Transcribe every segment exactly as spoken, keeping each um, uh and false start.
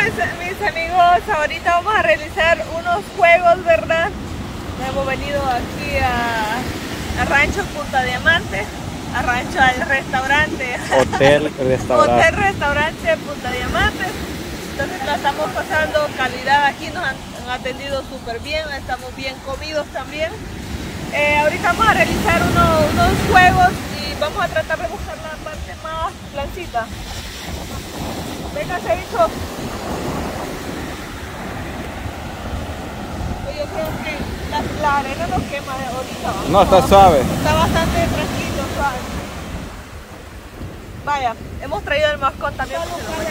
mis, mis amigos, ahorita vamos a realizar unos juegos, ¿verdad? Hemos venido aquí a, a Rancho Punta Diamante, a Rancho al restaurante. Hotel, restaurante. Hotel, restaurante Punta Diamante. Entonces la estamos pasando calidad aquí, nos han, han atendido súper bien, estamos bien comidos también. Eh, ahorita vamos a realizar uno, unos juegos y vamos a tratar de buscar la parte más plancita. Venga, Ceito. Yo creo que la, la arena no quema ahorita. No, está suave. Está bastante tranquilo, suave. Vaya, hemos traído el mascón también.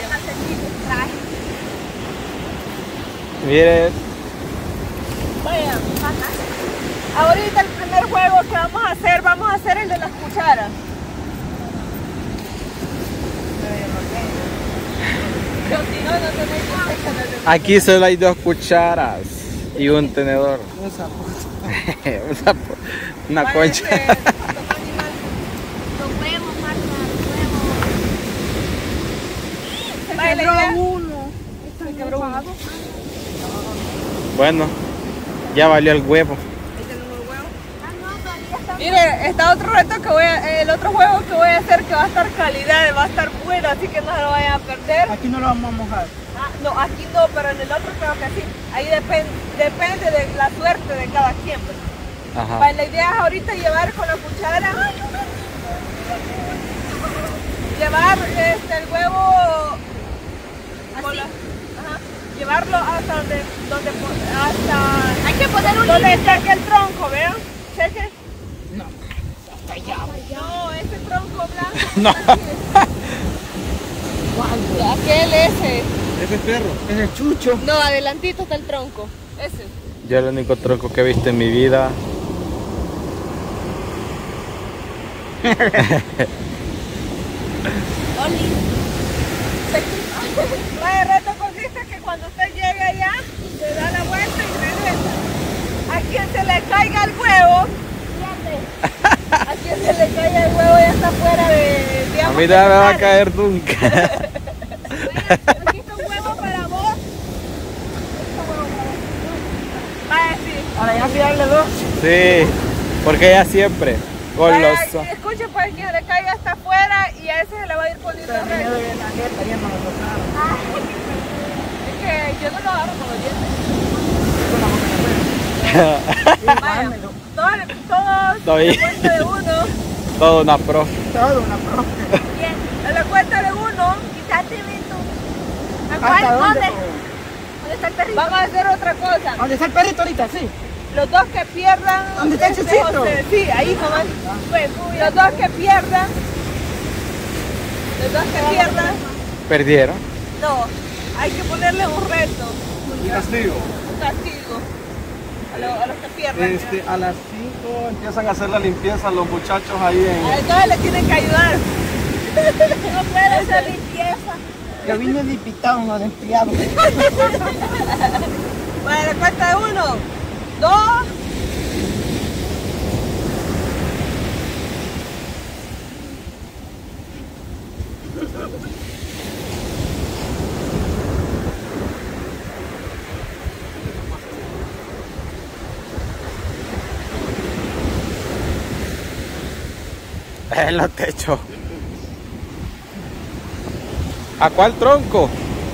Mire. Vaya, ahorita el primer juego que vamos a hacer, vamos a hacer el de las cucharas. Pero si no, no tenéis. Aquí solo hay dos cucharas y un tenedor. Un sapo. Un sapo. Una Vaya, concha. este, Los huevos, Marta, los huevos. Vaya, la Quebró idea- uno. Se quebró uno. Bueno, ya valió el huevo. Ah, no, todavía está. Mire, está otro reto que voy a, el otro juego que voy a hacer que va a estar calidad, va a estar bueno, así que no se lo vayan a perder. Aquí no lo vamos a mojar. Ah, no, aquí no, pero en el otro creo que sí. Ahí depende, depende de la suerte de cada quien. Pues. Ajá. Pues la idea es ahorita llevar con la cuchara, llevar este, el huevo, con la- ajá, llevarlo hasta donde, donde, hasta, Hay que poner un donde límite. cheque el tronco, ¿vean? Cheque. No, hasta allá. No, ese tronco blanco. No. Aquel ese. Ese es perro. Es el chucho. No, adelantito está el tronco. Ese. Yo el único tronco que he visto en mi vida. Oli. El reto consiste que cuando usted llegue allá, se da la vuelta y regresa. A quien se le caiga el huevo, a quien se le caiga el huevo ya está fuera de, A digamos, mí de no me va a área. caer nunca. Aquí está un huevo para vos. Vaya, sí. Ahora ya que darle dos. Sí, porque ella siempre Vaya, goloso. escuche, pues quien le caiga hasta afuera y a ese se le va a ir poniendo Pero recto. miedo de la jeta, ya no lo tocaron. Es que yo no lo agarro con los dientes. Sí, Vaya, dámelo. todos, todos, Está a bien. la cuenta de uno. Todo una pro. Todo una pro. Bien. A la cuenta de uno, Quítate, Beto. ¿A ¿Hasta cuál? dónde? ¿Dónde? po? ¿Dónde está el perrito? vamos a hacer otra cosa. ¿Dónde está el perrito ahorita? Sí. Los dos que pierdan. ¿Dónde está el este, chuchito? José, sí, ahí nomás. Pues, los dos que pierdan. Los dos que pierdan. Perdieron. No, hay que ponerle un reto, Un castigo. un castigo. A, lo- a los que pierdan. Este, a las cinco empiezan a hacer la limpieza los muchachos ahí A en... todos les tienen que ayudar. No puede hacer limpieza. Yo vine de pitado, no de empleado. Bueno, a la cuenta de uno, dos. En los techos. ¿A cuál tronco?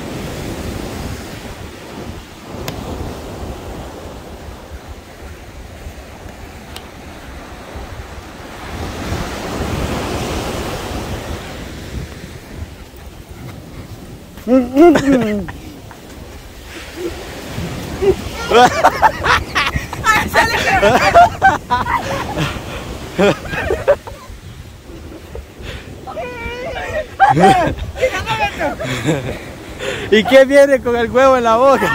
¿Y qué viene con el huevo en la boca?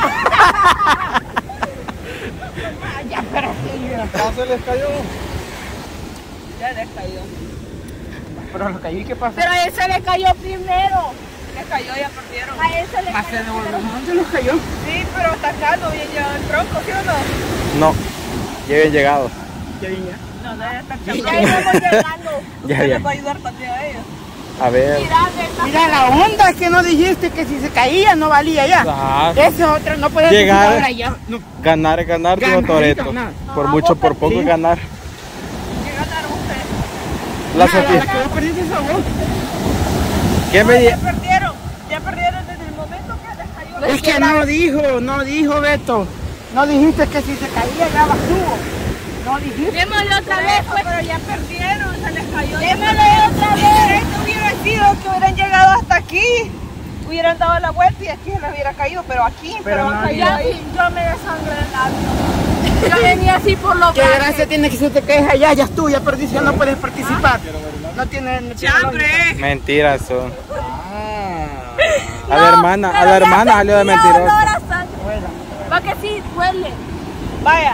Ya, pero sí, Ya se les cayó. Ya les cayó. pero lo cayó y qué pasa. Pero a él se le cayó primero. Les cayó, ya perdieron. A él se le Más se cayó devolvió. primero. ¿Dónde los cayó? Sí, pero hasta acá no bien llevado el tronco, ¿sí o no? No, ya habían llegado. Ya, ya. No, no, ya está Ya íbamos llegando. Ya Usted les bien. va a ayudar también a ellos. A ver. Mira, Beto, Mira, la onda es que no dijiste que si se caía no valía ya. Ajá. Ese otro no puede Llegar. decir ahora ya. No. Ganar es ganar, dijo Ganar y Toretto. ganar. Por mucho, por poco Sí. es ganar. ¿Qué ganaron ustedes? La Nada, Sofía. la que vos perdiste esa voz. ¿Qué me No, di- ya perdieron. Ya perdieron desde el momento que les cayó la Es que no dijo, no dijo Beto. No dijiste que si se caía ya bajó. No dijiste. Démosle otra vez, pues. Pero ya perdieron, se les cayó. Démosle otra vez. Esto hubiera sido que hubieran llegado hasta aquí. Hubieran dado la vuelta y aquí se les hubiera caído, pero aquí, pero, Pero han no, caído Ya, ahí. sí, yo me desangré el labio. Yo venía así por los Qué brazos. gracia tiene que si te caes allá, ya es tú, ya perdiste, ya no puedes participar. No tiene, no tiene ¡Chambre! Mentiras son. Ah. A la hermana, a la hermana salió de mentirosa. Va que sí, duele. Vaya.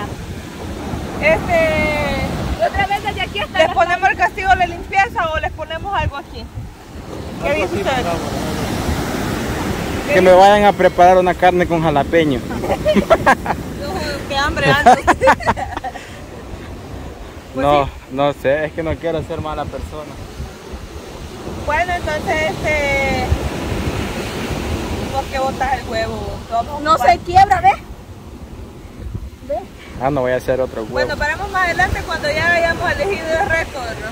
Este. Y otra vez desde aquí hasta ¿Les la- ponemos el castigo de limpieza o les ponemos algo aquí? ¿Qué dicen ustedes? Que me vayan a preparar una carne con jalapeño. ¡Qué hambre ando! Pues No, no sé, es que no quiero ser mala persona. Bueno, entonces, este. Vos que botas el huevo. Vamos a No ocupar. se quiebra, ¿ves? Ah, no voy a hacer otro huevo. Bueno, paramos más adelante cuando ya hayamos elegido el reto, ¿no?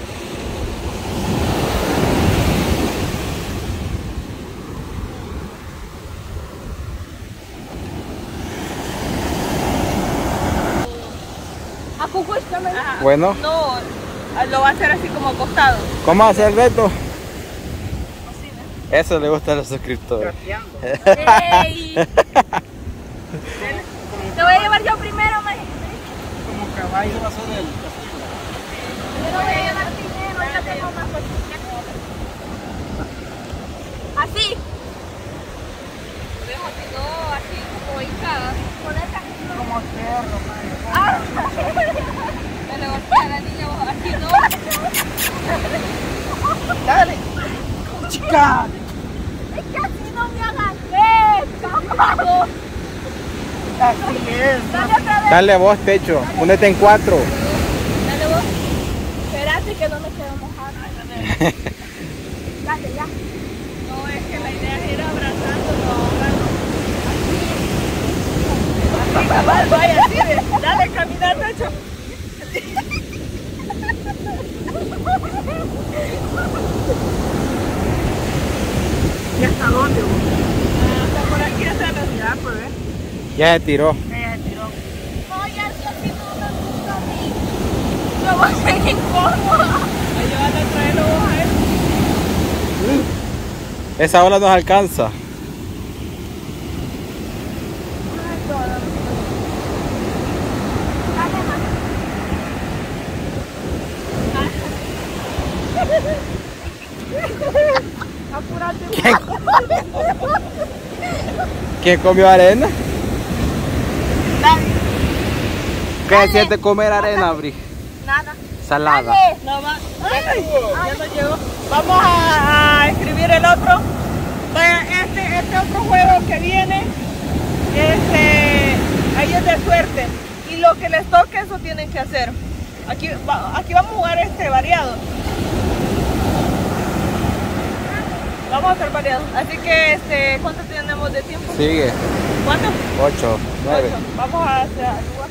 A Cucuízcame. Ajá. Bueno. No, lo va a hacer así como acostado. ¿Cómo hacer el reto? Así, ¿no? Eso le gusta a los suscriptores. Ey. Te voy a llevar yo primero, me Como caballo. va a ser el Yo lo voy a llevar primero, ya tengo más cositas. Así. Podemos, si no, así como hincada. Con esa. Como cerro, madre. Ah. Se le golpea a la niña, vos así no. Dale. Chica. Es que así no me agarré, carajo. Así es. Dale otra vez. Dale vos, Techo. Únete en cuatro. Dale vos. Espérate que no me quedo mojada. Dale, ya. No, es que la idea es ir abrazándonos, ahogando. Así, cabal, vaya, así, ve. Dale, camina, Nacho. ¿Y hasta dónde vos? Hasta por aquí, hasta la ciudad, pues, ¿ves? Ya se tiró. Ella tiró. No, ya si así no me gusta a mí. Me voy a ser incómoda. Ahí van a traerlo vos a él. Esa ola nos alcanza. Dale más. Apúrate. ¿Quién, ¿Quién comió arena? ¿Qué se siente comer arena, Bri? Nada. Salada. Dale. No va. Ay, ya no llegó. Vamos a, a escribir el otro. Vaya, este, este otro juego que viene, este, ahí es de suerte. Y lo que les toque, eso tienen que hacer. Aquí, va- aquí vamos a jugar este variado. Vamos a hacer variado. Así que, este, ¿cuánto tenemos de tiempo? Sigue. ¿Cuánto? Ocho, nueve. Ocho. Vamos a hacer algo.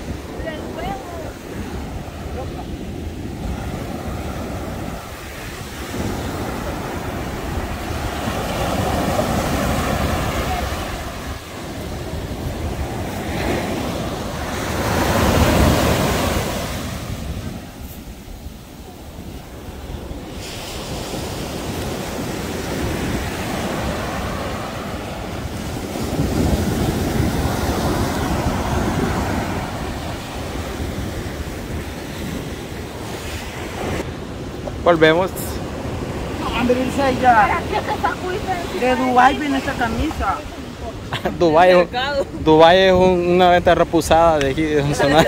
Volvemos. Andrés dice ya. ¿Para qué te sacudiste? De Dubái viene esta camisa. Dubái es, Mercado. Dubái es un- una venta repusada de aquí, de Sonora.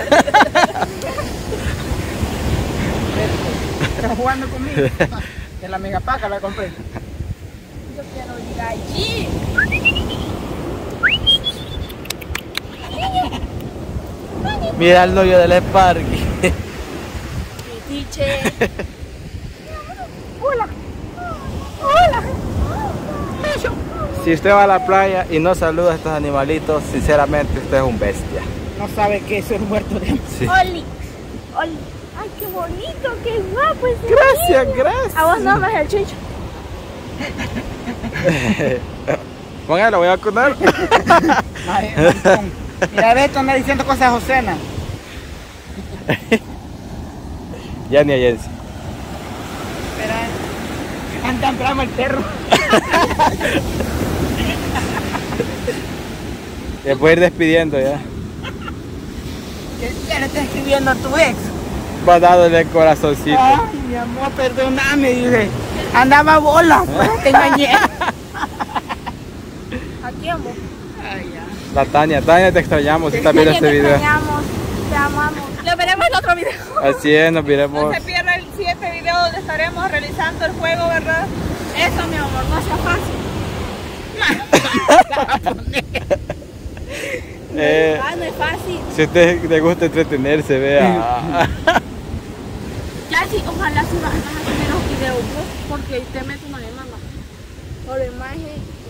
¿Estás jugando conmigo? De la megapaca la compré. Yo quiero ir allí. Mira el novio del Sparky. Diche. Hola. Hola. Si usted va a la playa y no saluda a estos animalitos, sinceramente usted es un bestia. No sabe que eso es muerto de hambre. Sí. Oli. Oli. Ay, qué bonito, qué guapo ese Gracias, niño. gracias. A vos no más el chicho. Póngalo, voy a vacunar. Ay, montón. Mira, Beto anda diciendo cosas obscenas. Ya ni a Jensi. Espera. Anda, bravo el perro. Ya puedo ir despidiendo ya. ¿Qué ya le está escribiendo a tu ex? Va dándole el corazoncito. Ay, mi amor, perdóname, dice. Andaba bola, pues te engañé. Aquí, amor. Ay, ya. La Tania, Tania, te extrañamos si estás viendo Te este video. extrañamos, te amamos. Lo veremos en otro video. Así es, nos No veremos. se pierda el siguiente video donde estaremos realizando el juego, ¿verdad? Eso, mi amor, no sea fácil. Eh, Ah, no es fácil. si a usted le gusta entretenerse, vea. Ya sí, ojalá subas más a subir los videos, ¿no? Porque te meto una demanda por imagen.